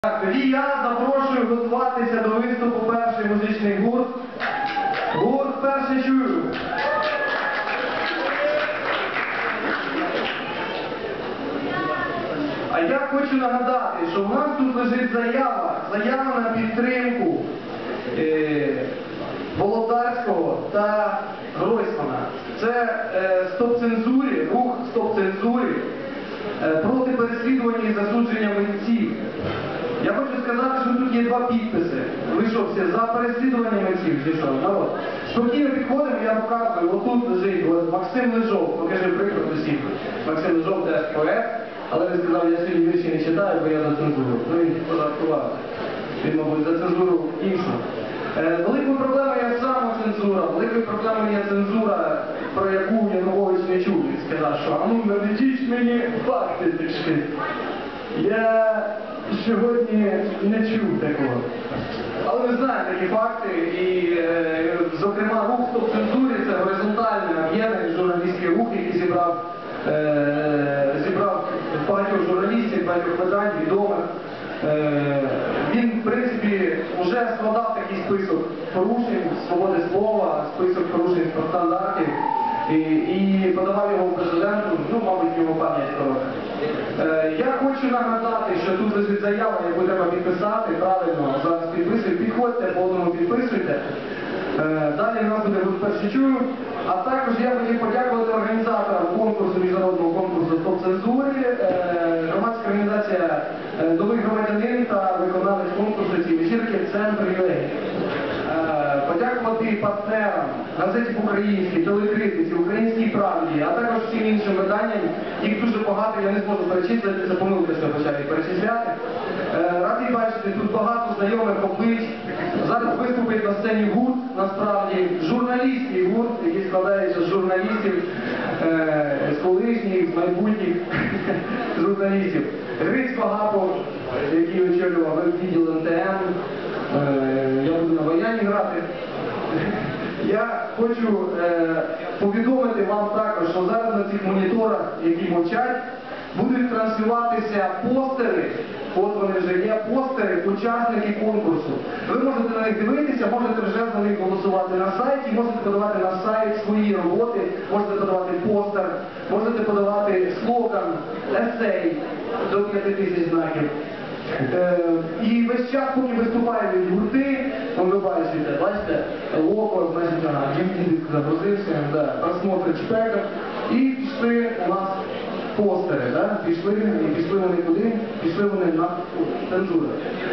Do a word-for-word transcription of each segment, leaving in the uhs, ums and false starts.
Тоді я запрошую готуватися до виступу перший музичний гурт. Гурт «Перше чую». А я хочу нагадати, що в нас тут лежить заява, заява на підтримку е, Володарського та Гройсмана. Це е, стоп-цензурі, рух стоп-цензурі е, проти переслідування і засудження митців. Я хочу сказати, що тут є два підписи. Ви що, всі за переслідування митців, чи що? Народ. Спокійно підходимо, я показую, отут лежить от, Максим Лежов, покажи приклад усіх. Максим Лежов теж поет, але він сказав, я сьогодні вірші не читаю, бо я за цензуру. Ну він пожартував. Він, мабуть, за цензуру іншу. Е, великою проблемою є самоцензура, великою проблемою є цензура, про яку Янукович не чув. Він сказав, що а ну наведіть мені факти трішки. Я сьогодні не чув такого. Але ви знаєте такі факти, і, е, зокрема, рух стоп-цензурі – це горизонтальний об'єднаний журналістський рух, який зібрав, е, зібрав багатьох журналістів, багатьох видань, відомих. Е, він, в принципі, вже складав такий список порушень свободи слова, список порушень стандартів, і, і подавав його президенту, ну, мабуть, його пам'ять трохи. Е, я хочу нагадати, що тут лежить заява, яку треба підписати, правильно, зараз підписуйте, підходьте, по одному підписуйте. Е, далі в нас буде гурт «Перше чую». А також я хотів подякувати організаторам конкурсу, міжнародного конкурсу стоп-цензурі, е, громадська організація е, «Новий громадянин» та виконавець конкурсу цієї вечірки «Центр ЮЕ». Подякувати партнерам, газеті «Українській», телекритиці, «Українській правді», а також всім іншим виданням. Їх дуже багато, я не зможу перечислити, це помилка, що я почав їх перечисляти. Радий бачити, тут багато знайомих облич. Зараз виступить на сцені гурт, насправді, журналістський гурт, який складається з журналістів, з колишніх, з майбутніх журналістів. Гриць Багапов, який очолював відділ ен те ем, я буду на баяні грати. Я хочу е, повідомити вам також, що зараз на цих моніторах, які мовчать, будуть транслюватися постери, от вони вже є, постери, учасники конкурсу. Ви можете на них дивитися, можете вже за них голосувати на сайті, можете подавати на сайт свої роботи, можете подавати постер, можете подавати слоган, есей до п'яти тисяч знаків. Е, і весь час, поки виступають гурти, ви бачите, бачите, око, значить, ага, дівдік загрузився, да, просмотри чпеків, і пішли у нас постери, да? Пішли, і пішли вони куди? Пішли вони на цензуру.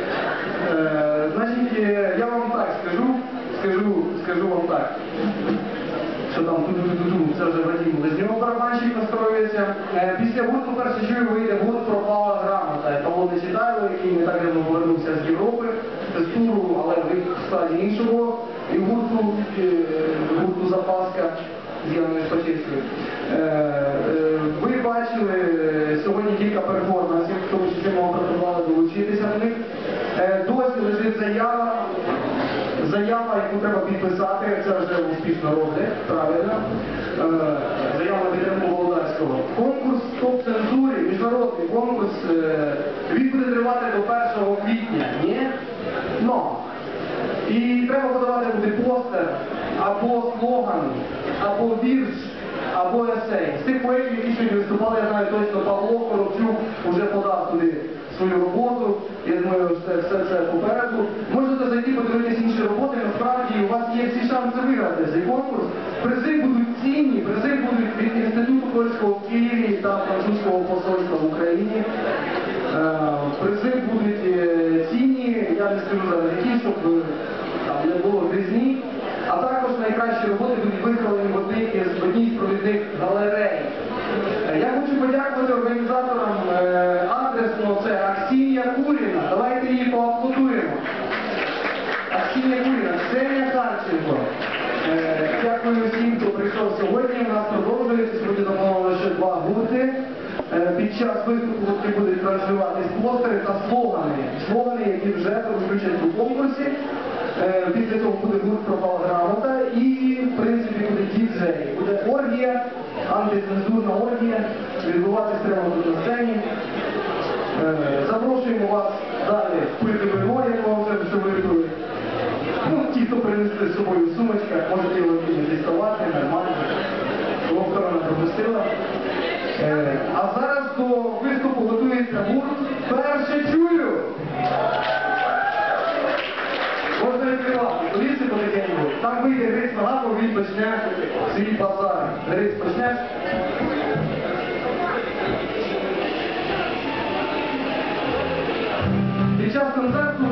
Е, значить, я вам так скажу, скажу, скажу вам так, що там ту-ту-ту-ту, це вже Вадим Лезньов, барабанщик, настроюється. Е, після гурту «Перше чую» вийде гурт «Пропала грамота». Павло Нечитайло, який не так давно повернувся з Європи, з туру, але в стадії іншого, і гурту, е, гурту «Запаска» з Яною Шпачівською. Е, е, ви бачили сьогодні кілька перформансів, тому що ми пропонували долучитися до них. Е, досі лежить заява. Заява, яку треба підписати, це вже успішно роблять, правильно. Е, заява на підтримку Володарського. Конкурс стоп-цензурі, міжнародний конкурс, е, він буде тривати до першого квітня, ні? Но. І треба подавати буде постер, або слоган, або вірш, або есей. З тих поетів, які сьогодні виступали, я знаю точно, Павло Коробчук вже подав туди свою роботу. Я думаю, що все це попереду. Можете зайти, подивитися інші роботи, насправді у вас є всі шанси виграти цей конкурс. Призи будуть цінні, призи будуть від Інституту польського в Києві та французького посольства в Україні. Призи будуть цінні, я не скажу зараз які, щоб там не було грізні. А також найкращі роботи будуть виставлені в одній з одній з провідних галерей. Я хочу подякувати організаторам е, адресно, це Аксінія Куріна. Давайте її поаплодуємо. Аксінія Куріна, Ксенія Харченко. Е, дякую всім, хто прийшов сьогодні. У нас продовжується, сьогодні заплановано ще два гурти. Е, під час виступу гурти будуть транслюватись постери та слогани. Слогани, які вже будуть участь у конкурсі. Е, після цього буде гурт «Пропала грамота» і, в принципі, буде діджей. Буде оргія, антицензурна оргія, відбуватись треба тут на сцені. Е, запрошуємо вас далі пити вино, як вам вже все випили. Ну, ті, хто перенесли з собою в сумочках, можете його не діставати, нормально. Охорона пропустила. Е, а зараз до виступу готується гурт «Перше чую». Можна відкривати, поліси потихеньку. Там вийде Гриць Нагапов, він почне свій базар. Гриць, почнеш? Під час концерту